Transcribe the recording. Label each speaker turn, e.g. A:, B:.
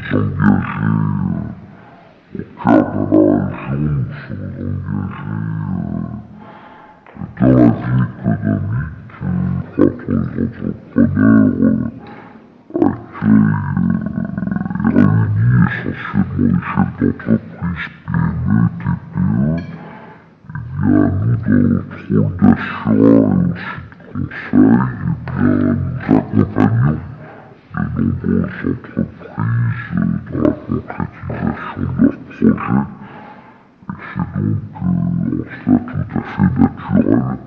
A: engagés au cœur de la région, nous sommes engagés dans la vie économique. Je crois que les entrepreneurs accueillent et réunissent essentiellement les chefs d'entreprise, PME, TPE. Il y a nous, dans notre rôle d'assureur et aussi de conseil, nous accompagnons de nombreuses entreprises dans la concrétisation de leurs projets. Et c'est donc en cela tout à fait naturel